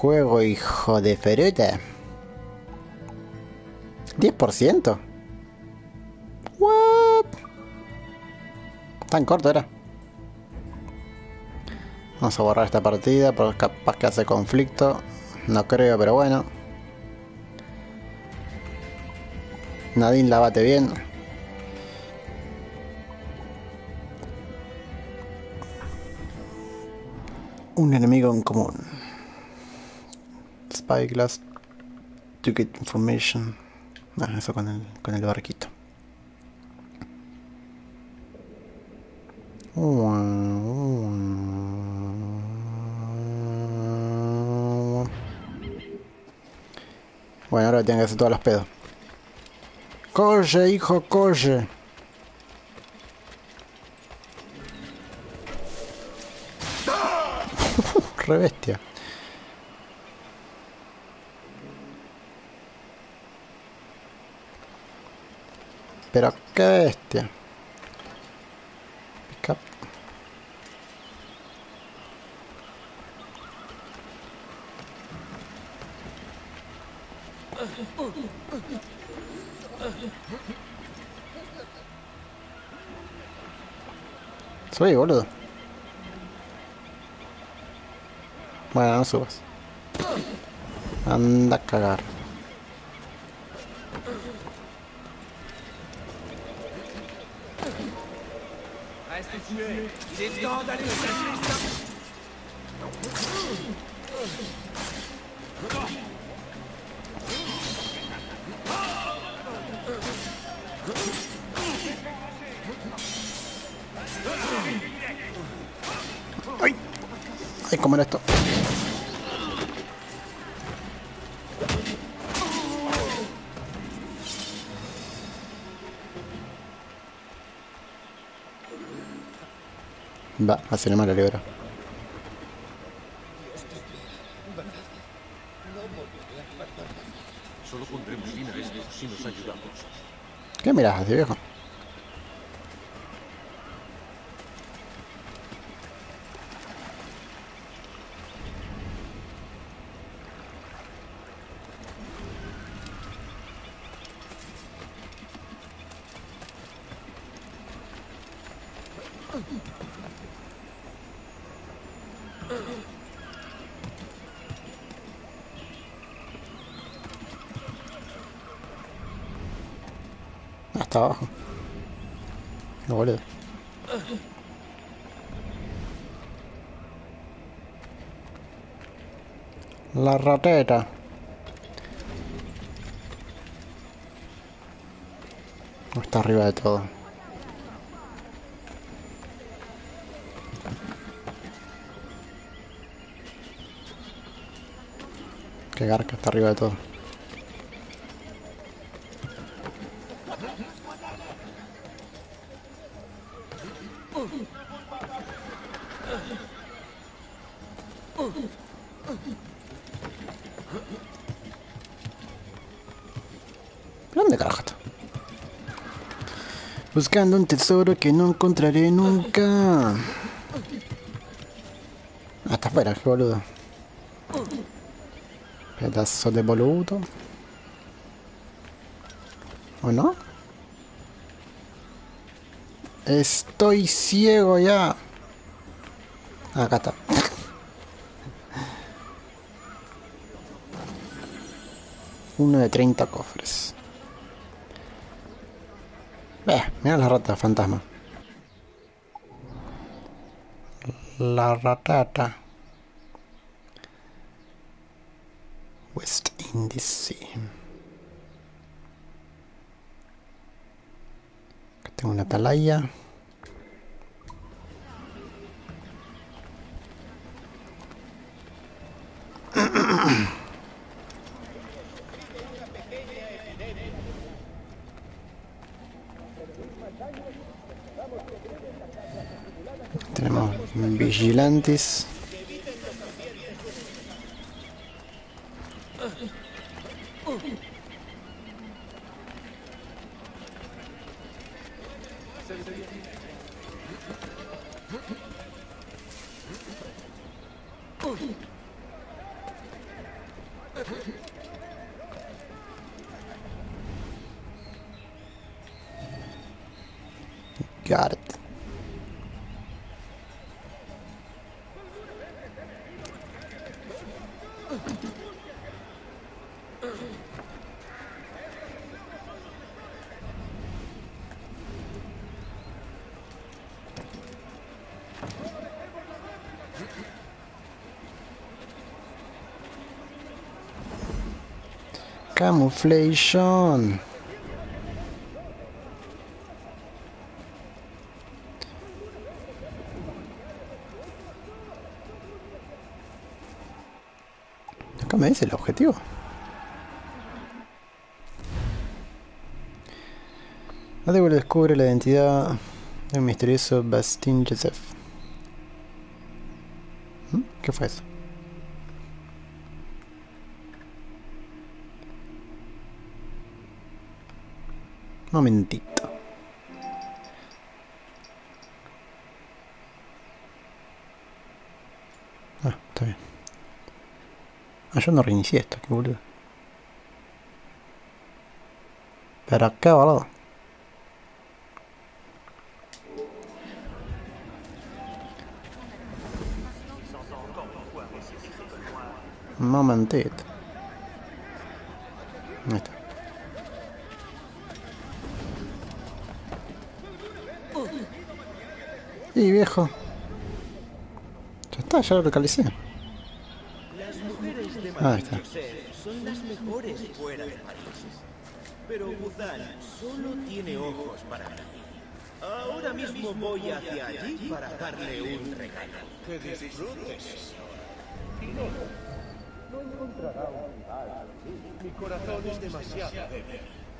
juego, hijo de fruta. 10%. What? Tan corto era. Vamos a borrar esta partida porque capaz que hace conflicto. No creo, pero bueno. Nadine la bate bien. Un enemigo en común. Spyglass to get information. Eso con el barquito. Bueno, ahora tengo que hacer todos los pedos. ¡Corre, hijo, corre! Re bestia. Pero qué bestia. Pick up. Subí, boludo. Bueno, no subas. Anda a cagar. Reste tué. Il est temps d'aller chercher ça. ¡Ay! ¡Ay, cómo era esto! Va, así no me lo libro. Solo pondremos fin a esto si nos ayudamos. ¿Qué miras así, viejo? Hasta abajo. No, boludo. La rateta. Está arriba de todo. Que garca está arriba de todo. ¿Dónde carajo está? Buscando un tesoro que no encontraré nunca. Ah, está afuera, qué boludo. Pedazo de boludo. ¿O no? Estoy ciego ya. Acá está. Uno de 30 cofres. Mira la rata fantasma. La ratata. West Indies Sea. Acá tengo una atalaya. Tenemos vigilantes. Got it. Camuflation. Acá me dice el objetivo. Adewale descubre la identidad del misterioso Bastien Joseph. ¿Qué fue eso? Un momentito. Ah, está bien. Ah, yo no reinicié esto, qué boludo. ¿Para qué, boludo? Un momentito. Ahí está. Y viejo. Ya está, ya lo localicé. Las mujeres de Ahí está. Joseph son las mejores fuera de París. Pero Guzan solo tiene ojos para mí. Ahora mismo voy hacia allí para darle un regalo. Que disfrutes. No encontrará un rival. Mi corazón es demasiado débil.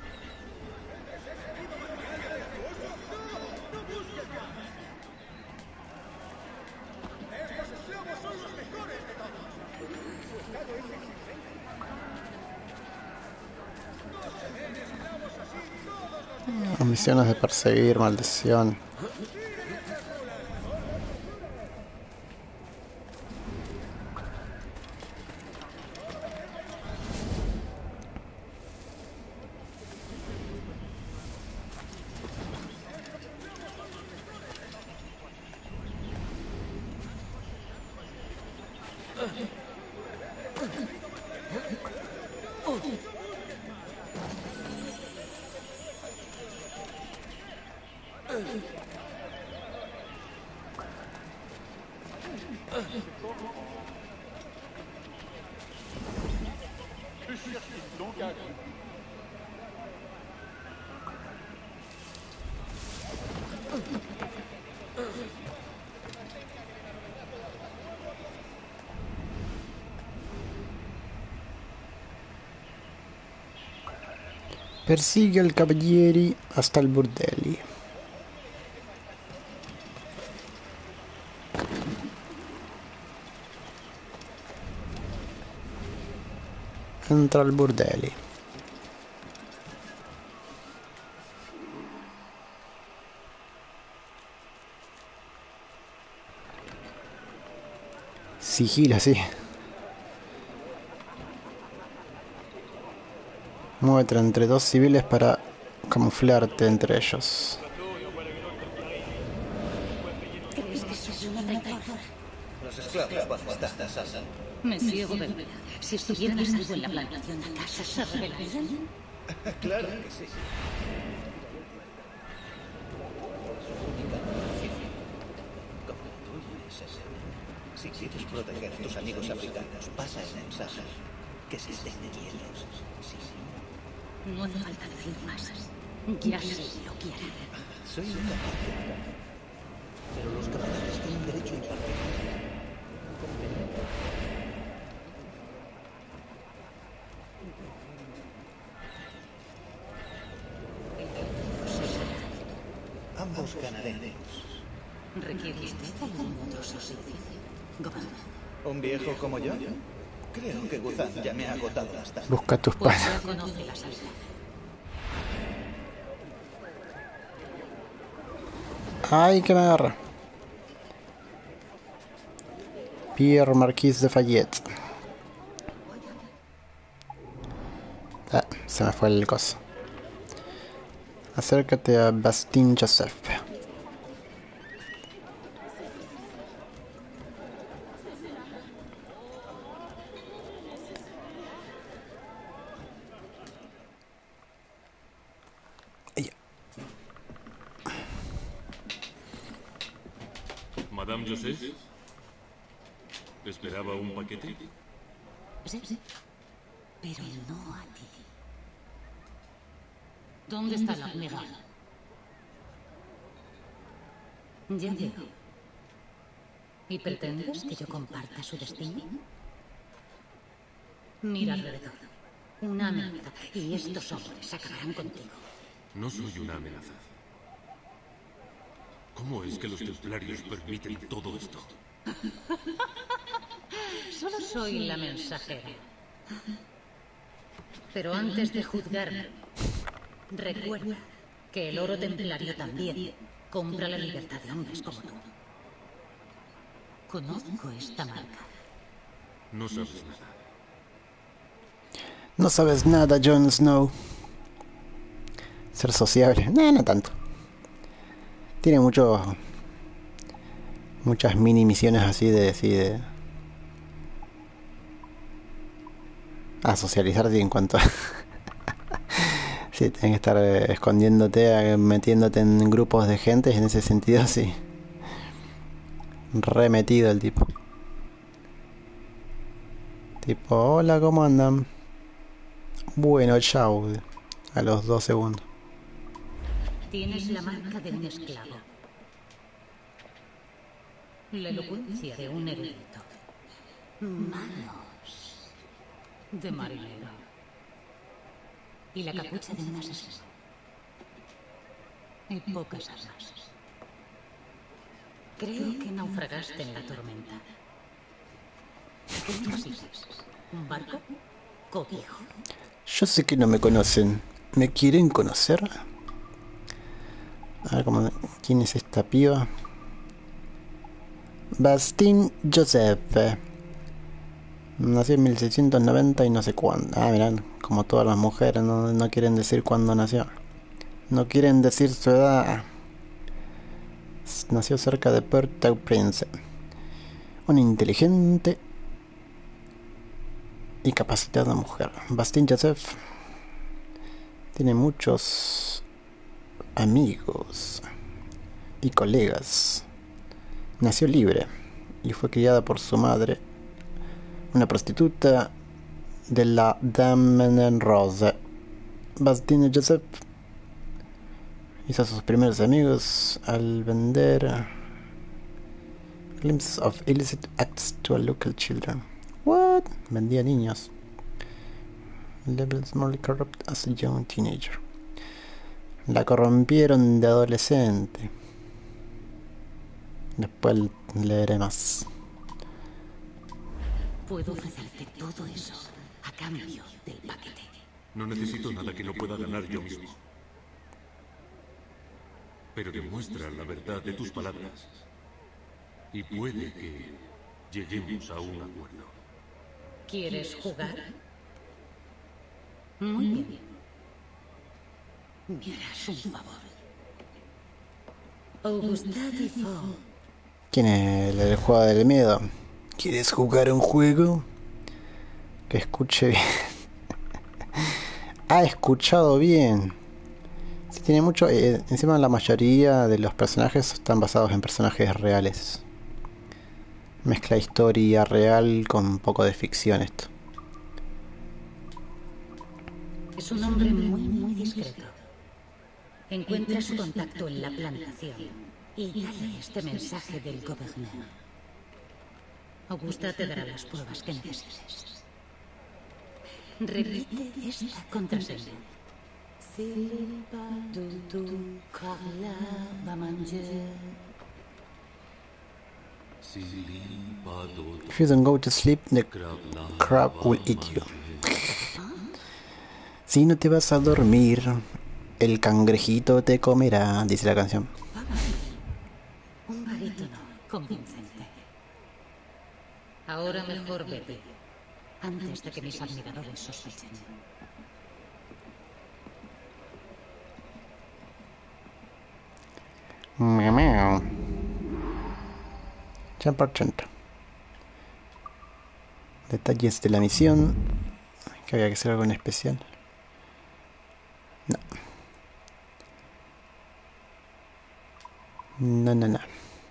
Misiones de perseguir, maldición. Persigue al Cavalieri hasta el bordelli. Entra al bordelli. Sigila, sí. Muévete entre dos civiles para camuflarte entre ellos. Los esclavos bajo esta tasa. Me ciego de verdad. Si estuvieran a salvo en la plantación de casa, ¿se rebelarían? Claro que sí. Como la tuya es ese. Si quieres proteger a tus amigos africanos, pasa el mensaje. Que se estén quietos. Sí, sí. No hace falta decir más. Ya sé lo quieren. Soy incapaz de hablar. Pero los capataces tienen derecho a impartir. Ambos ganaremos. ¿Requiere usted algún otro servicio? Gobernador. ¿Un viejo como yo? Creo que Guzan ya me ha agotado hasta. Busca tus Pues panas. ya conoce la salida. Ay, que me agarra. Pierre Marquis de Fayette. Se me fue el coso. Acércate a Bastien Joseph. Madame Joseph, ¿esperaba un paquete? Sí, pero no a ti. ¿Dónde está la admiral? Ya veo. ¿Y pretendes que yo comparta su destino? Mira alrededor. Una amenaza. Y estos hombres acabarán contigo. No soy una amenaza. ¿Cómo es que los templarios permiten todo esto? Solo soy la mensajera. Pero antes de juzgarme, recuerda que el oro templario también compra la libertad de hombres como tú. Conozco esta marca. No sabes nada. No sabes nada, Jon Snow. Ser sociable. No tanto. Tiene muchas mini misiones así de a socializar en cuanto a sí, tienes que estar escondiéndote, metiéndote en grupos de gente, y en ese sentido sí. Remetido el tipo. Tipo, hola, ¿cómo andan? Bueno, chao. A los 2 segundos. Tienes la marca de un esclavo. La elocuencia de un erudito. Manos de marinero. Y la capucha de un asesino. Y pocas armas. Creo que naufragaste en la tormenta. ¿Qué necesitas? ¿Un barco? ¿Cobijo? Yo sé que no me conocen. ¿Me quieren conocer? A ver, ¿quién es esta piba? Bastien Joseph. Nació en 1690 y no sé cuándo. Ah, mirá, como todas las mujeres, no quieren decir cuándo nació. No quieren decir su edad. Nació cerca de Port-au-Prince. Una inteligente y capacitada mujer. Bastien Joseph tiene muchos amigos y colegas. Nació libre y fue criada por su madre, una prostituta de la Damen Rose. Bastien Joseph hizo sus primeros amigos al vender glimpses of illicit acts to a local children. What? Vendía niños. Levels morally corrupt as a young teenager. La corrompieron de adolescente. Después leeré más. Puedo ofrecerte todo eso a cambio del paquete. No necesito nada que no pueda ganar yo mismo. Pero demuestra la verdad de tus palabras. Y puede que lleguemos a un acuerdo. ¿Quieres jugar? Muy bien. Me harás un favor. Augusta Defoe. ¿Quién es el juego del miedo? ¿Quieres jugar un juego? Que escuche bien. Ha escuchado bien. Sí, tiene mucho. Encima la mayoría de los personajes están basados en personajes reales. Mezcla historia real con un poco de ficción esto. Es un hombre muy discreto. Encuentra su contacto en la plantación y dale este mensaje del gobernador. Augusta te dará las pruebas que necesites. Repite esta contraseña. If you don't go to sleep, the crab will eat you. Si no te vas a dormir, el cangrejito te comerá, dice la canción. Un barítono convincente. Ahora mejor vete, antes de que mis admiradores sospechen. Miau, miau. 100%. Detalles de la misión. Que había que hacer algo en especial. No. No, no, no.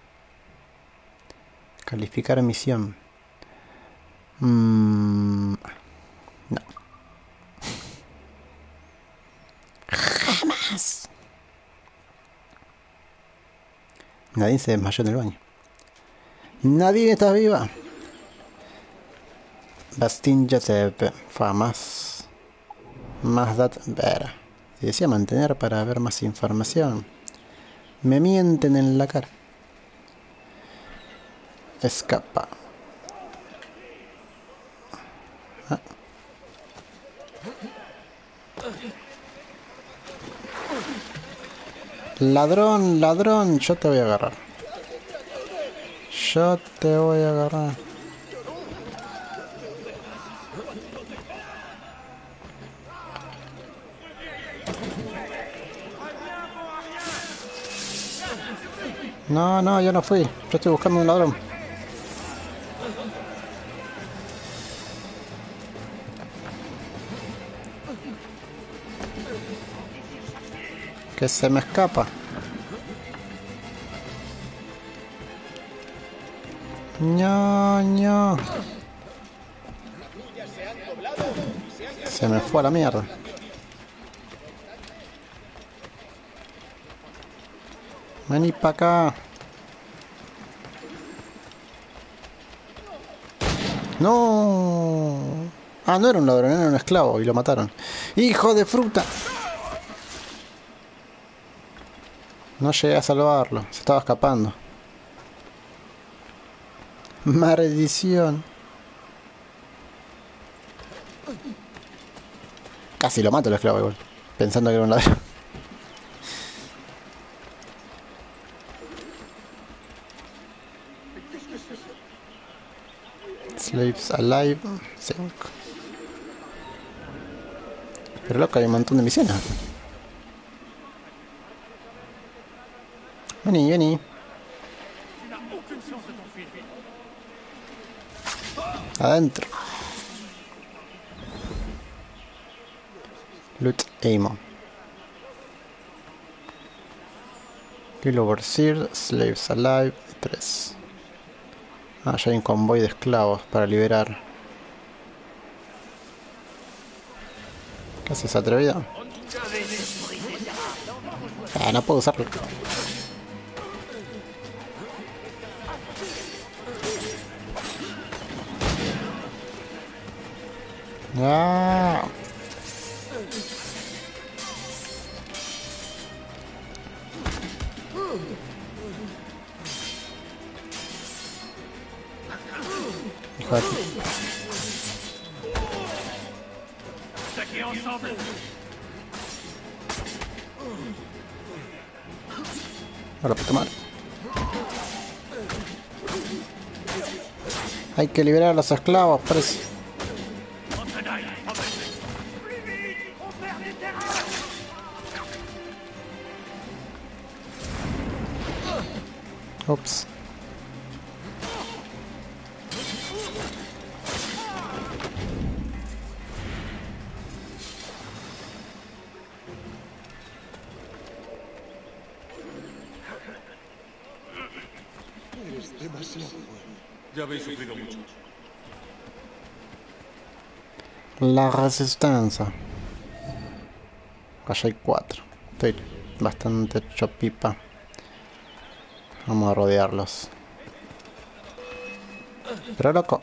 Calificar misión. No. Jamás. Nadie se desmayó en el baño. Nadie está viva. Bastin Josep. Fue más data. Ver. Se decía mantener para ver más información. Me mienten en la cara. Escapa. Ah. Ladrón, ladrón, yo te voy a agarrar. Yo te voy a agarrar. No, no, yo no fui. Yo estoy buscando un ladrón. Que se me escapa. No. Se me fue a la mierda. Vení para acá. No. Ah, no era un ladrón, era un esclavo y lo mataron. ¡Hijo de fruta! No llegué a salvarlo, se estaba escapando. Maldición. Casi lo mato el esclavo igual, pensando que era un ladrón. Slaves alive 5. Pero loco, hay un montón de misiones. Vení. Adentro. Loot Ammo. Kill Overseer, Slaves Alive 3. Ah, ya hay un convoy de esclavos para liberar. ¿Qué haces, atrevido? No puedo usarlo. Ah. Hijo de... Ahora puta madre. Hay que liberar a los esclavos, parece. Ups. Ya habéis sufrido mucho. La resistencia. Acá hay 4. Estoy bastante hecho pipa. Vamos a rodearlos. Pero loco.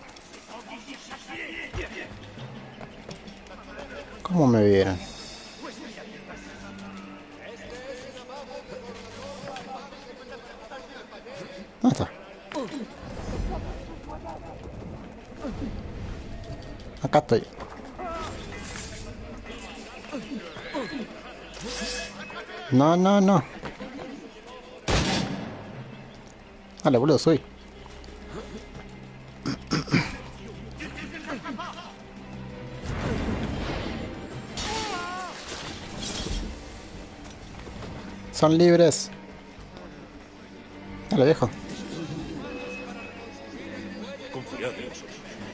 ¿Cómo me vieron? ¿Dónde está? Acá estoy. No. Dale, boludo, soy. Son libres. Dale, viejo. Confiad en nosotros.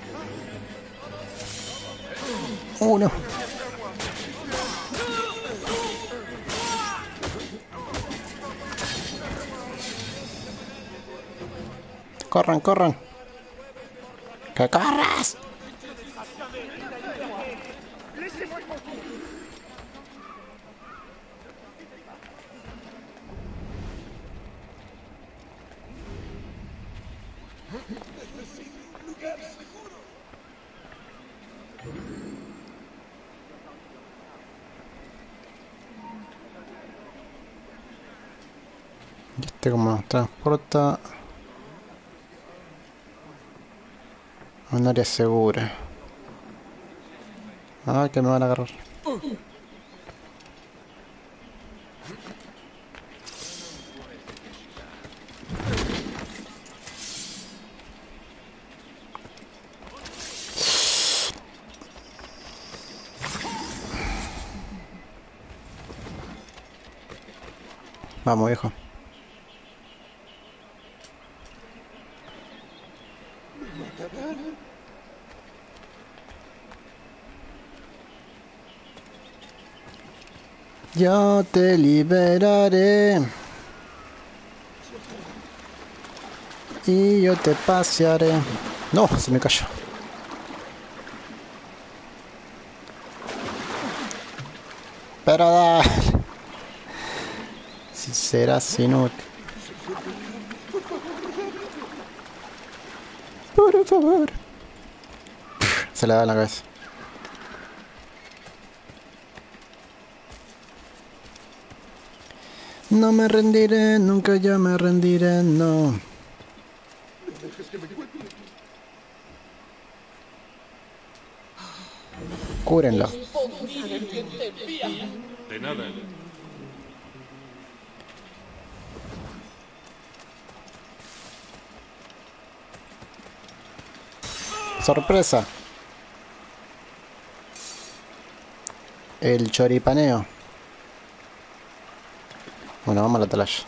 No. Corran, corran. ¡Que corras! ¿Y este cómo nos transporta? A un área segura. Ah, que me van a agarrar. Vamos, viejo. Yo te liberaré y yo te pasearé. No, se me cayó. Pero dale. Si serás inútil. Por favor. Se le da en la cabeza. No me rendiré, nunca yo me rendiré, no. Cúrenlo. De nada. Sorpresa. El choripaneo. Bueno, vamos a la atalaya.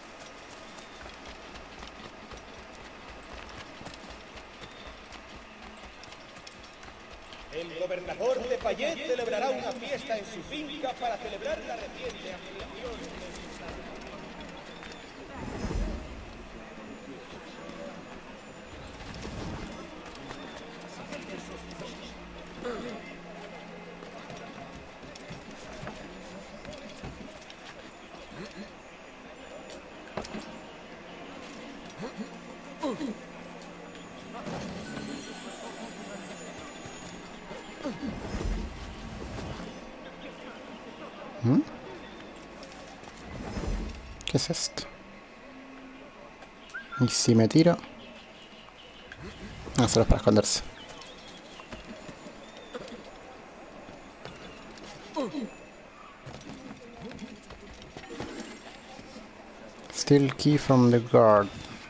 El gobernador de Fayette celebrará una fiesta en su finca para celebrar la reciente ampliación. ¿Qué es esto? Y si me tiro... Ah, solo es para esconderse. Steal key from the guard.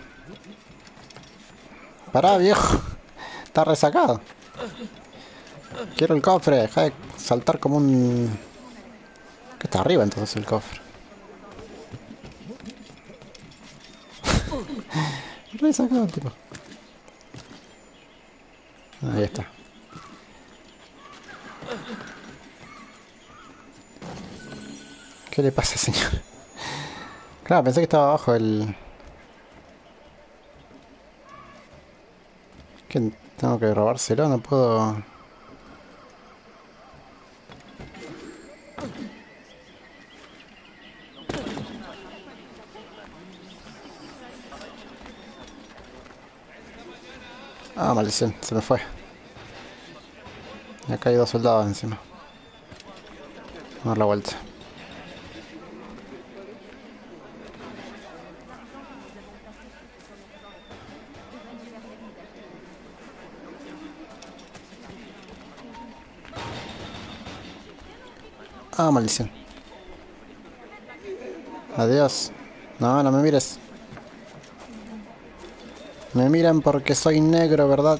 Pará, viejo. Está resacado. Quiero el cofre. Deja de saltar como un... Que está arriba entonces el cofre. Resacado el tipo. Ahí está. ¿Qué le pasa, señor? Claro, pensé que estaba abajo el... ¿Qué? Tengo que robárselo, no puedo... Ah, maldición, se me fue. Y acá hay dos soldados encima. Vamos a dar la vuelta. Ah, maldición. Adiós. No, no me mires. Me miran porque soy negro, ¿verdad?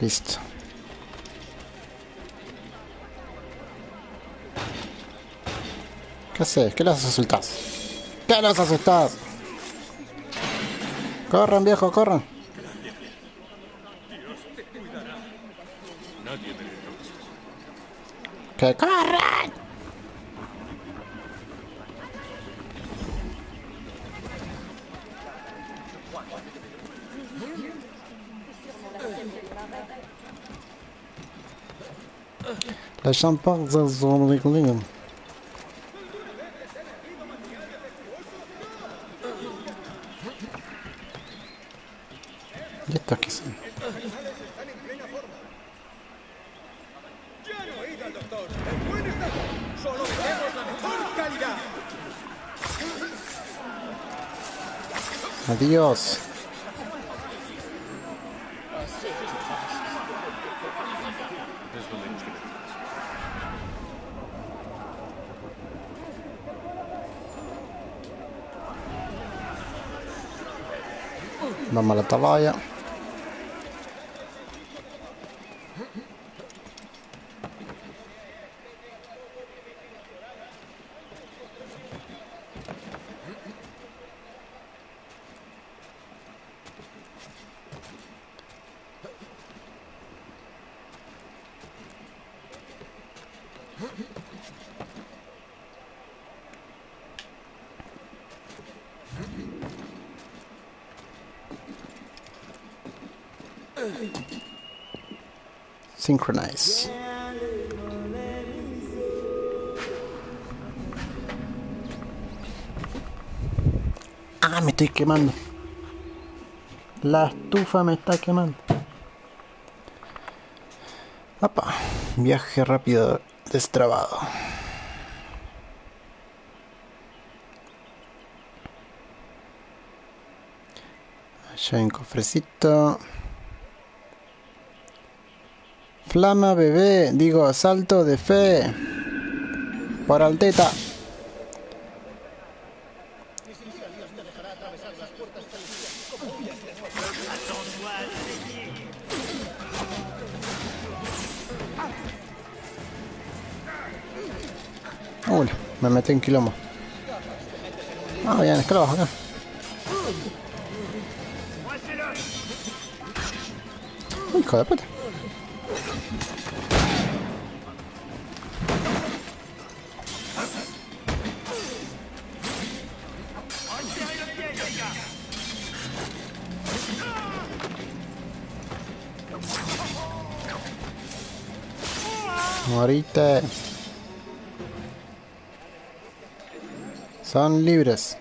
Listo. ¿Qué haces? ¿Qué los asustas? ¿Qué los asustas? Corran, viejo, corran. Nadie me reprocha. ¡Que corran! La champagne de Zombie. ¿Y estos qué son? Ya no he ido al doctor. En buen estado. Solo vendemos la mejor calidad. Adiós. Es lo menos que me digas. Vamos a la atalaya. Synchronize. Ah, me estoy quemando. La estufa me está quemando. Apa, viaje rápido destrabado. Allá hay un cofrecito. Flama bebé, digo, salto de fe. Por alteta. Uy, me metí en quilombo. Ah, bien, esclavos acá. Uy, hijo de puta. Morite. Son libres.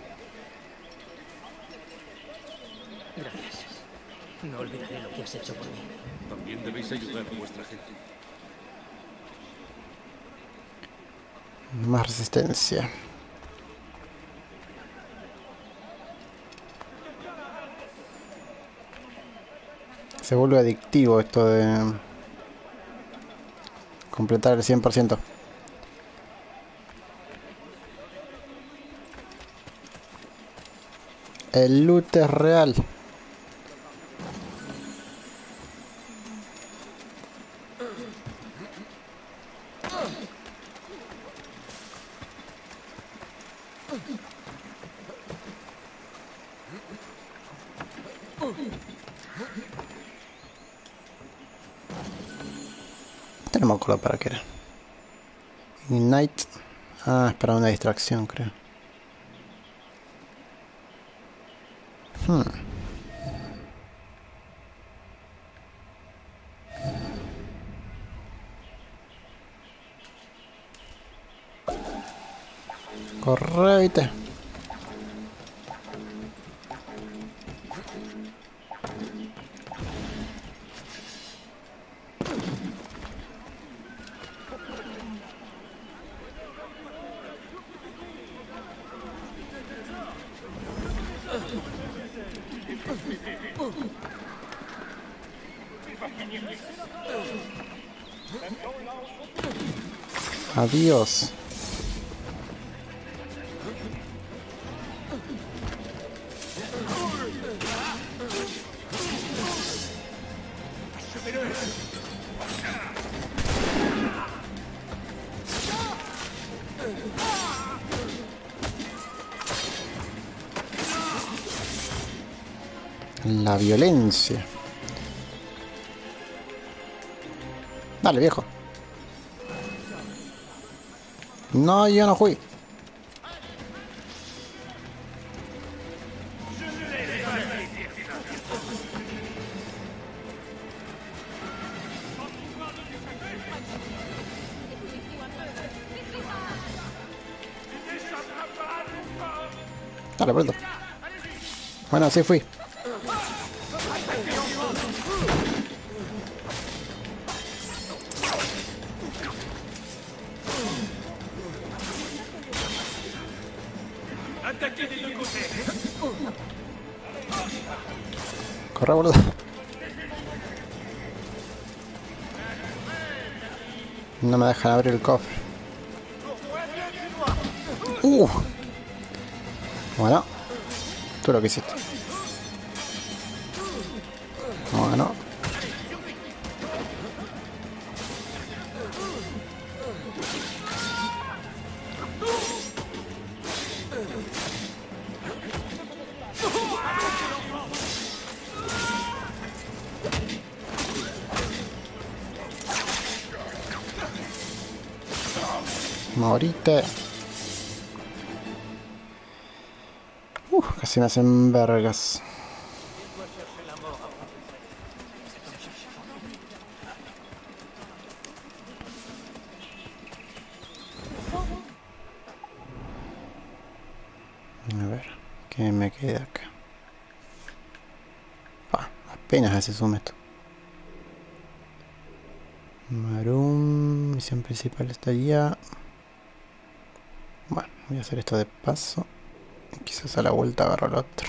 Gracias. No olvidaré lo que has hecho por mí. También debéis ayudar a vuestra gente. Más resistencia. Se vuelve adictivo esto de completar el 100%. El loot es real. Este no me acuerdo para qué era. Ignite. Ah, es para una distracción, creo. Corre, viste. Adiós. La violencia. Dale, viejo. No, yo no fui. Dale, pronto. Bueno, sí fui. Corre, boludo. No me dejan abrir el cofre. Bueno. Tú lo que hiciste. Bueno. Morite. Casi me hacen vergas. A ver, ¿qué me queda acá? Apenas hace zoom esto. Marum, misión principal está allá. Bueno, voy a hacer esto de paso. Quizás a la vuelta agarro el otro.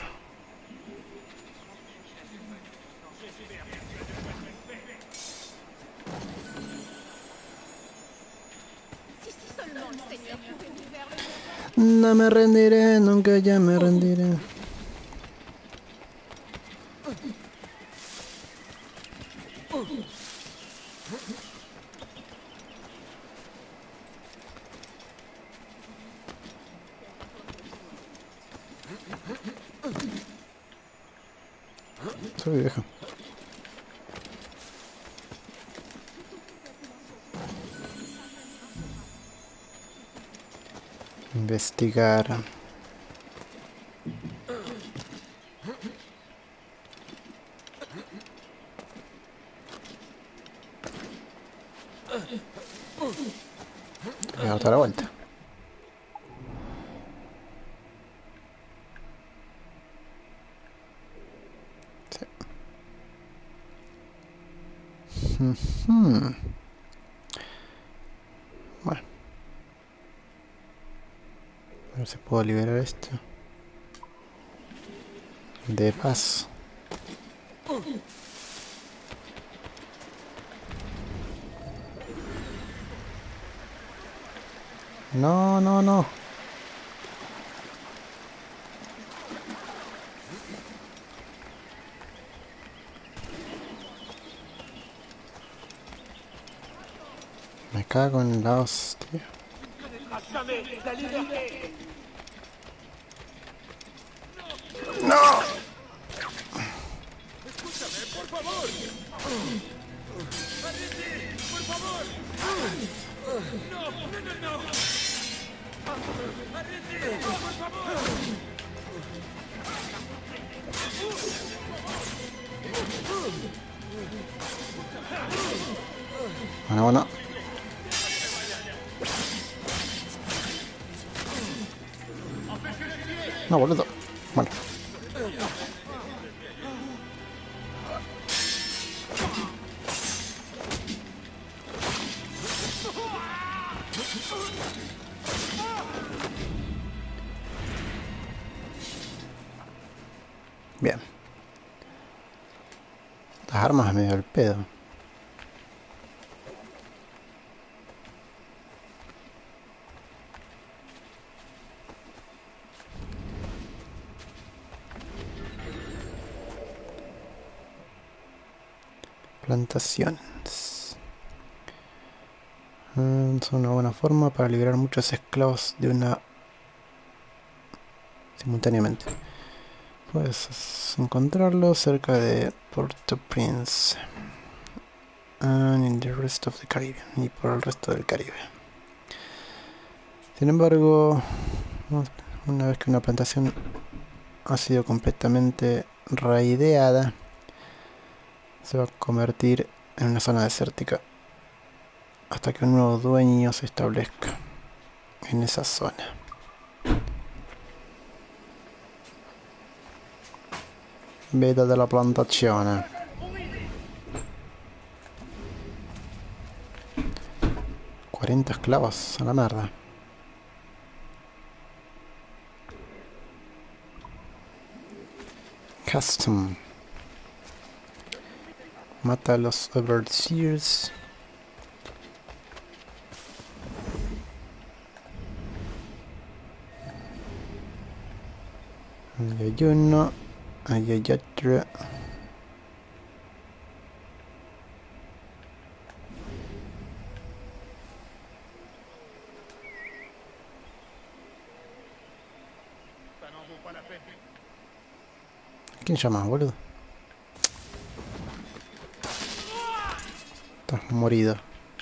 No me rendiré, nunca ya me rendiré. Soy viejo. Investigar. Voy a dar la vuelta. Sí. Bueno. A ver si puedo liberar esto. De paso. No, no, no. Me cago en la hostia. ¡No! Bueno, bueno. No, boludo. Bueno. Bien. Las armas medio el pedo. Plantaciones. Son una buena forma para liberar muchos esclavos de una... simultáneamente. Puedes encontrarlo cerca de Port-au-Prince and in the rest of the Caribbean, y por el resto del Caribe. Sin embargo, una vez que una plantación ha sido completamente raideada, se va a convertir en una zona desértica hasta que un nuevo dueño se establezca en esa zona. Veda della plantazione. $40 esclavos, a la merda. Custom. Mata a los overseers. Ahí hay uno. Ahí hay otro. ¿Quién llama, boludo? Estás morido.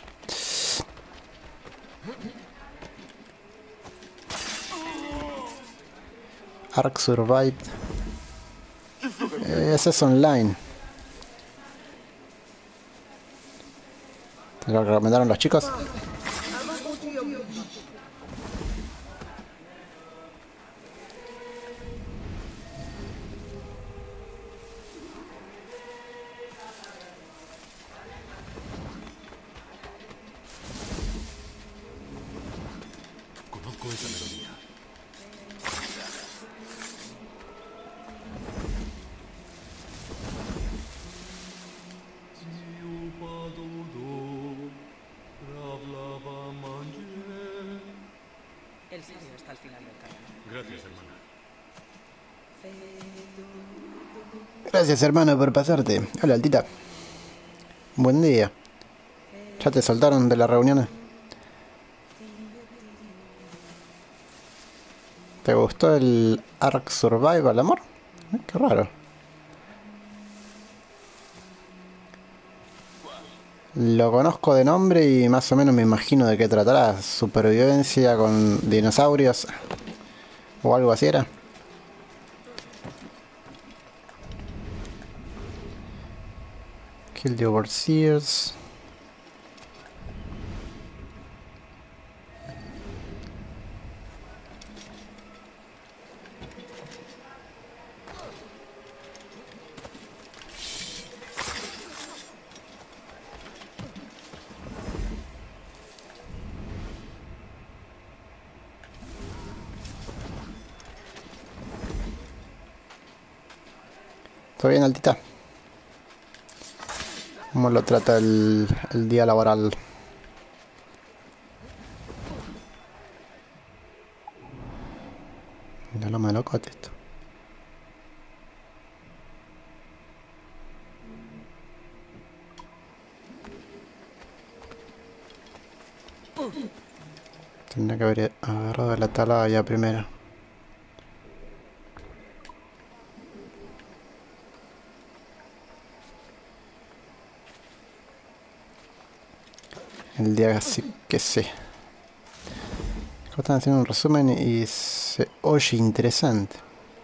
Ark Survived. Ese es online. ¿Te lo recomendaron los chicos? Conozco esa melodía. El sabio está al final del camino. Gracias, hermana. Gracias, hermano, por pasarte. Hola, Altita. Buen día. ¿Ya te soltaron de las reuniones? ¿Te gustó el Ark Survival, amor? Qué raro. Lo conozco de nombre y más o menos me imagino de qué tratará. Supervivencia con dinosaurios o algo así era. Kill the overseers. ¿Todo bien, Altita? ¿Cómo lo trata el día laboral? Mira lo malocote esto. Tendría que haber agarrado la tala ya primero. El día así que sí. Están haciendo un resumen y se oye interesante.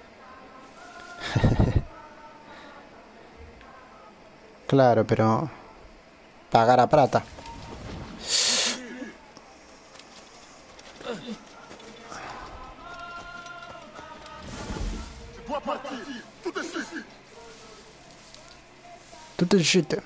Claro, pero pagar a plata. Tout de suite.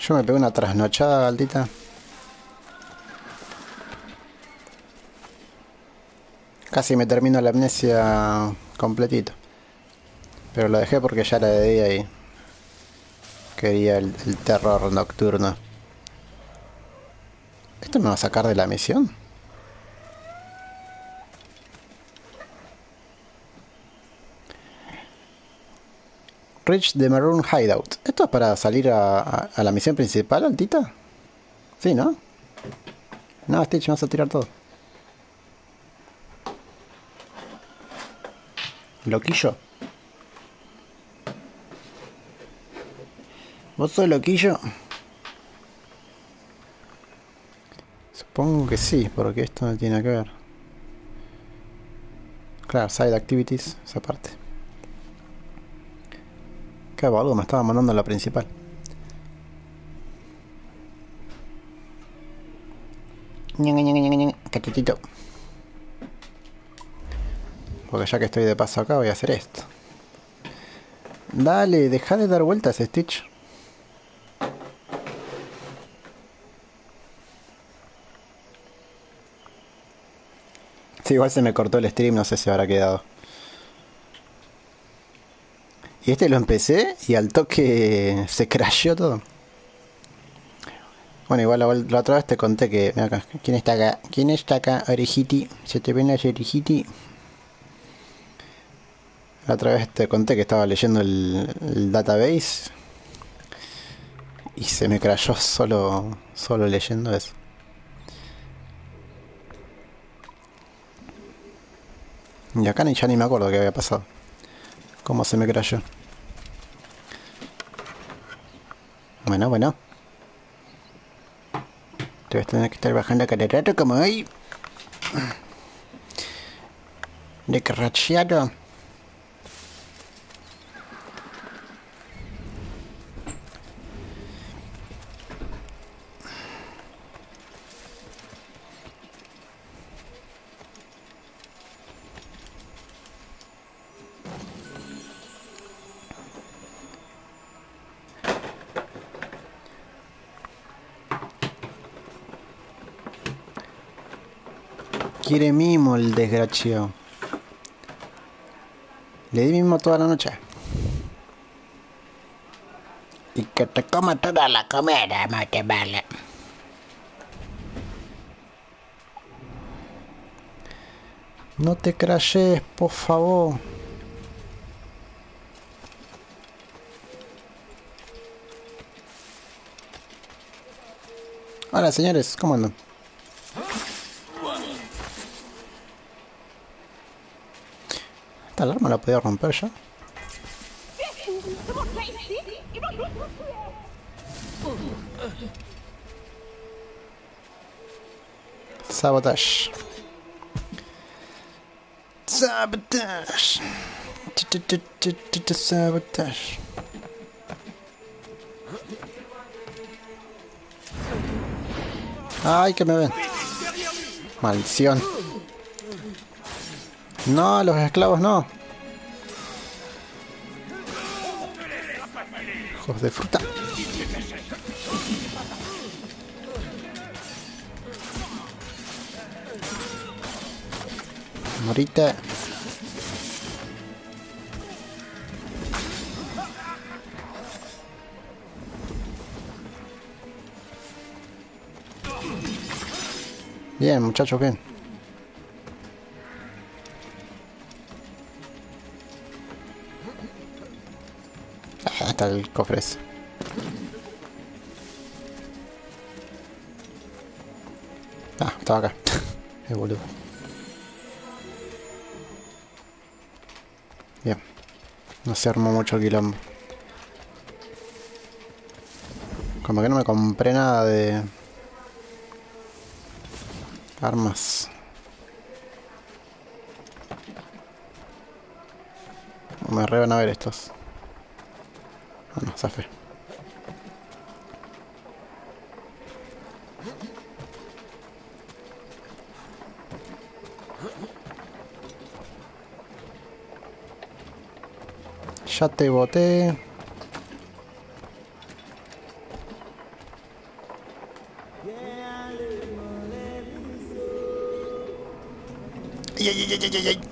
Yo me pegué una trasnochada, Altita. Casi me termino la amnesia completito. Pero lo dejé porque ya era de día y quería el terror nocturno. ¿Esto me va a sacar de la misión? Reach the Maroon Hideout. ¿Esto es para salir a la misión principal, Altita? Sí, ¿no? No, Stitch, me vas a tirar todo. Loquillo. ¿Vos sos loquillo? Supongo que sí, porque esto no tiene que ver. Claro, side activities, esa parte. Qué algo me estaba mandando a la principal. Cachetito. Porque ya que estoy de paso acá voy a hacer esto. Dale, deja de dar vueltas, Stitch. Sí, igual se me cortó el stream, no sé si habrá quedado. Y este lo empecé y al toque se crasheó todo. Bueno, igual la otra vez te conté que... Mira acá, ¿quién está acá? ¿Quién está acá? Orejiti. ¿Se te ven las orejiti? La otra vez te conté que estaba leyendo el database. Y se me crashó solo leyendo eso. Y acá ya ni me acuerdo qué había pasado. Cómo se me crashó. Bueno. Te vas a tener que estar bajando cada rato como hoy. De crasheado. Quiere mimo el desgraciado. Le di mimo toda la noche. Y que te coma toda la comida, más que vale. No te crashes, por favor. Hola, señores, ¿cómo andan? Esta alarma la podía romper ya. Sabotage. Sabotage. Sabotage. Ay, que me ven. Maldición. No, los esclavos no. Hijos de fruta. Morite. Bien, muchachos, bien. Ah, está el cofre ese. Ah, estaba acá. Boludo. Bien. No se armó mucho el quilombo. Como que no me compré nada de armas. Me re van a ver estos. Ah, no, zafé. Ya te boté. ay, ay.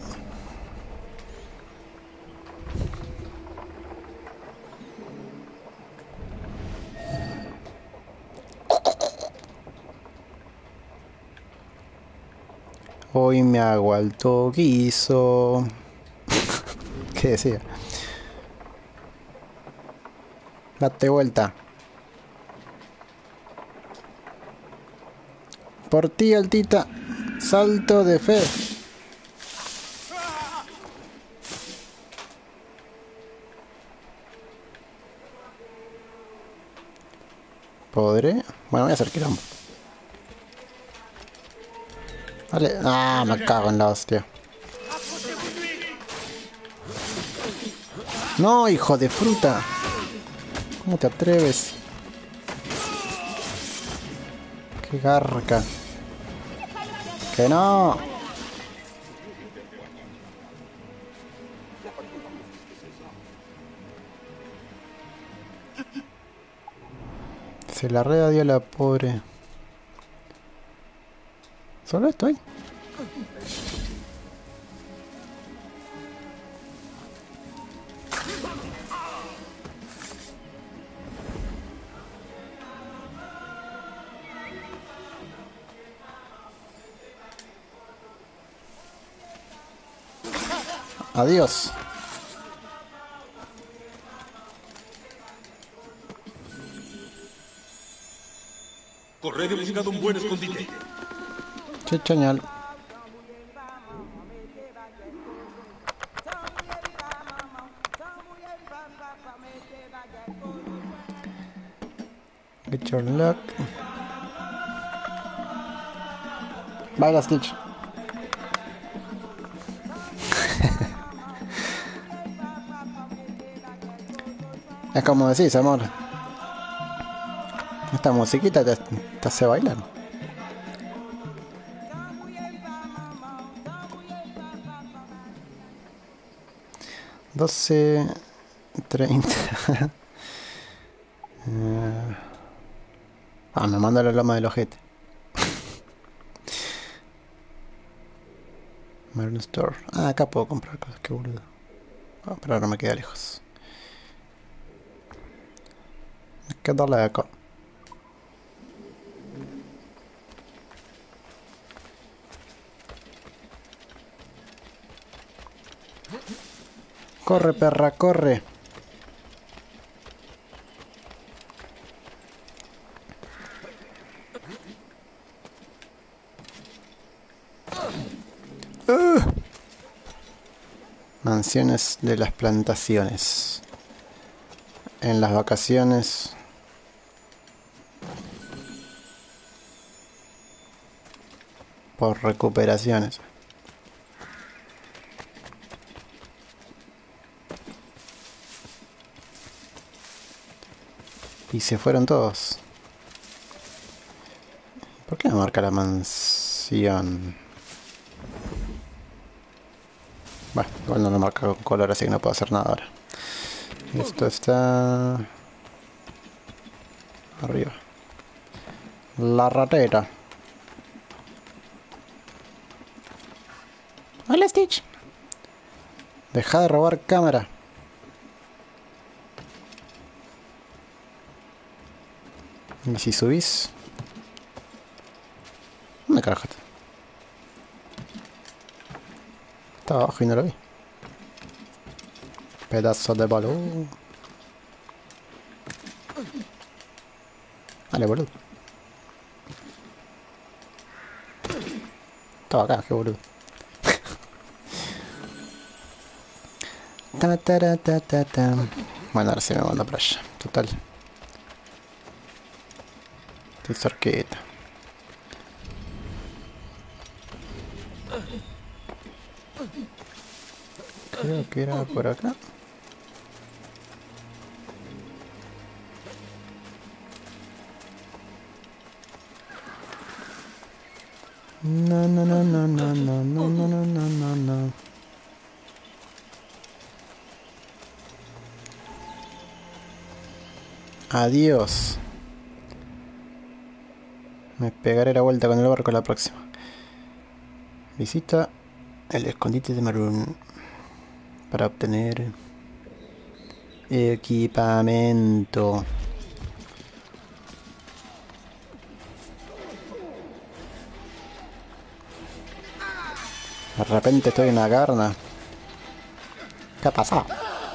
Hoy me hago alto guiso. ¿Qué decía? Date vuelta. Por ti, altita. Salto de fe. ¿Podré? Bueno, voy a hacer quilombo. Vale. Ah, me cago en la hostia. No, hijo de fruta. ¿Cómo te atreves? Qué garca. Que no. Se la dio la pobre. Solo estoy. Adiós. Corred y buscad un buen escondite. Chichañal. Get your luck. Baila, Stitch. Es como decís, amor. Esta musiquita te hace bailar. Doce 30. Me manda la loma del ojete. Maroon Store. Acá puedo comprar cosas, qué boludo. Pero ahora me queda lejos. Me queda lejos. Corre, perra, corre. Mansiones de las plantaciones. En las vacaciones. Por recuperaciones. Y se fueron todos. ¿Por qué no marca la mansión? Bueno, igual no lo marca con color, así que no puedo hacer nada ahora. Esto está arriba. La ratera. Hola, Stitch. Deja de robar cámara. ¿Y si subís? ¿Dónde carajo está? Estaba abajo y no lo vi. Pedazo de balón. Dale, boludo. Estaba acá, qué boludo. Bueno, ahora sí me manda para allá. Total. Estoy cerquita. Creo que era por acá. No, no, no, no, no, no, no, no, no, no, no, no. Adiós. Me pegaré la vuelta con el barco la próxima. Visita El escondite de Maroon. Para obtener equipamiento. De repente estoy en la carna. ¿Qué ha pasado?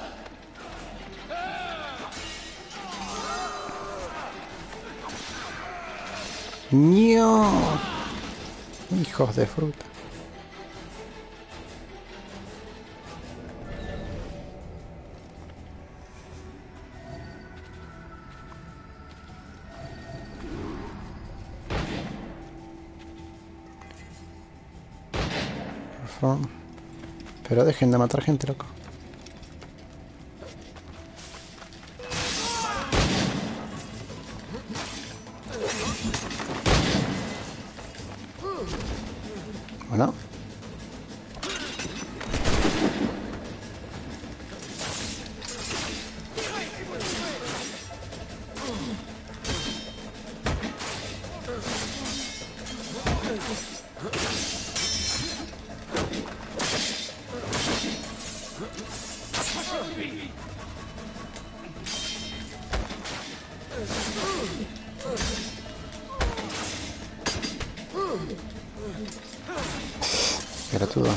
¡No! Hijos de fruta. Por favor. Pero dejen de matar gente, loco. Bueno. Pelotudo.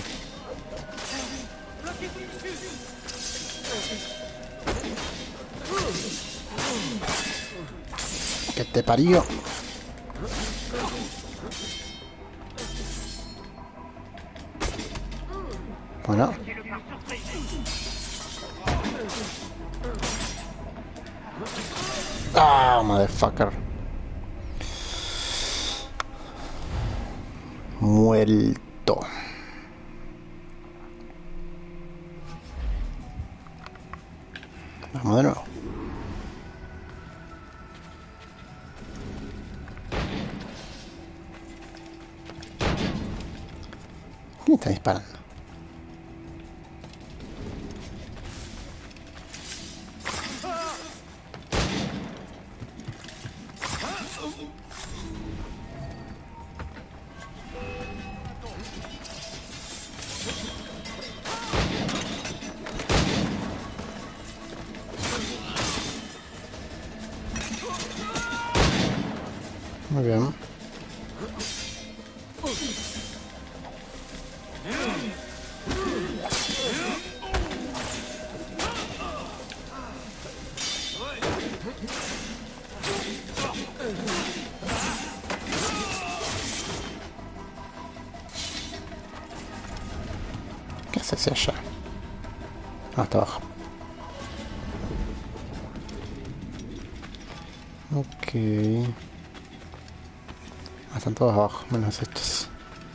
Que te parió. Bueno. Ah, motherfucker. Muerto. Vamos de nuevo. ¿Quién está disparando? Muy bien. ¿Qué hace hacia allá? Hasta abajo. Ok. Están todos abajo, menos estos.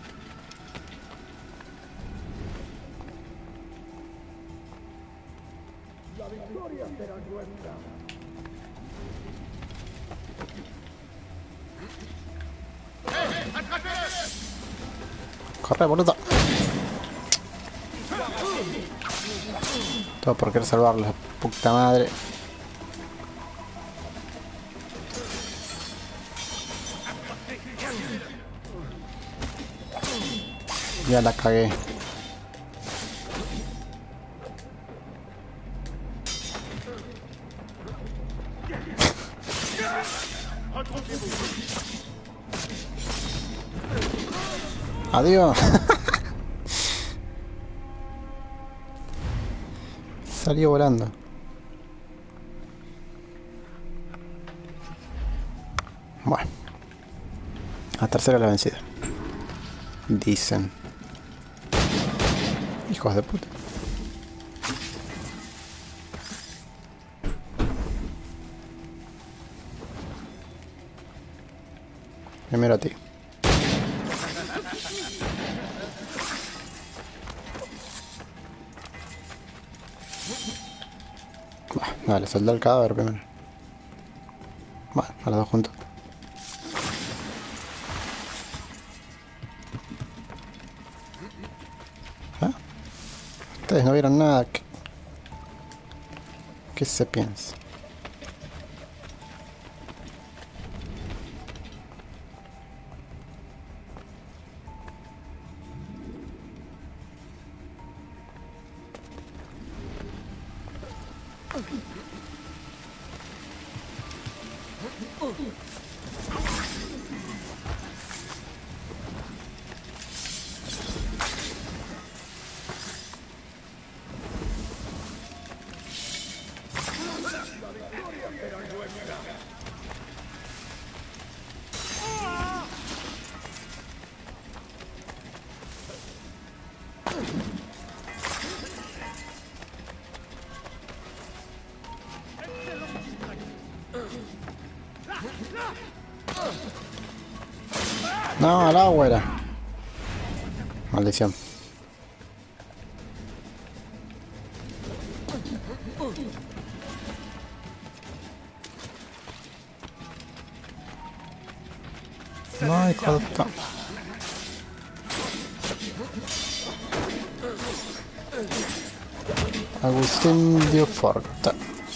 Corre, boludo. Todo por querer salvarlos, la puta madre. Ya la cagué. Adiós. Salió volando. Bueno. La tercera la vencida. Dicen. Hijos de puta. Primero a ti. Vale, soldar el cadáver primero. Bueno, a los dos juntos. ¿Ah? Ustedes no vieron nada. ¿Qué se piensa? No, al agua era. Maldición. No, hijo de puta. Agustín Dioforta.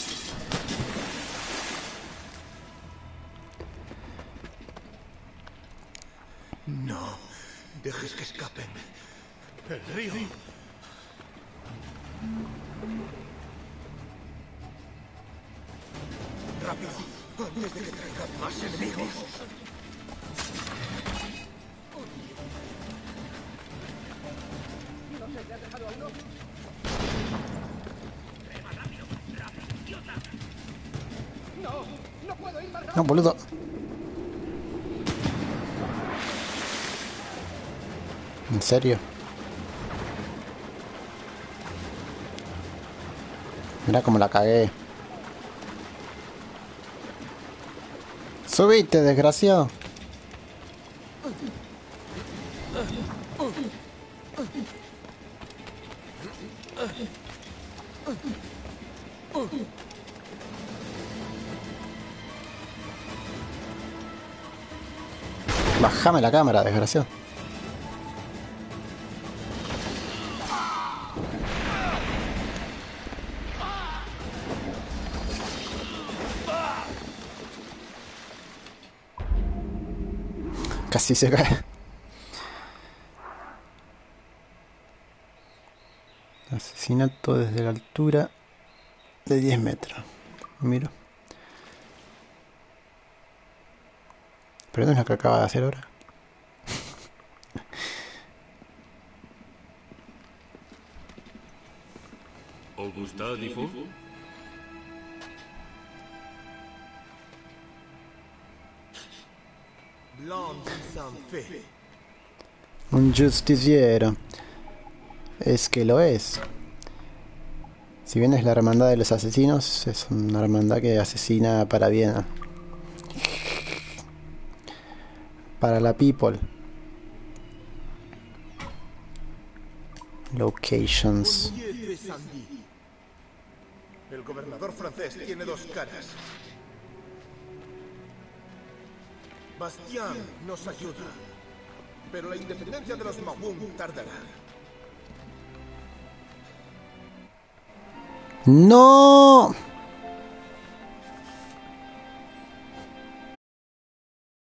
No dejes que escapen. El río. Rápido, antes de que traigan más enemigos. No, boludo. ¿En serio? Mira cómo la cagué. Subite, desgraciado. Bájame la cámara, desgraciado. Casi se cae. Asesinato desde la altura de 10 metros. Miro. Pero no es lo que acaba de hacer ahora. Augusta Difo. Un justiciero. Es que lo es. Si bien es la hermandad de los asesinos, es una hermandad que asesina para bien. Para la people. Locations. El gobernador francés tiene dos caras. Bastián nos ayuda, pero la independencia de los Mawun tardará. ¡No!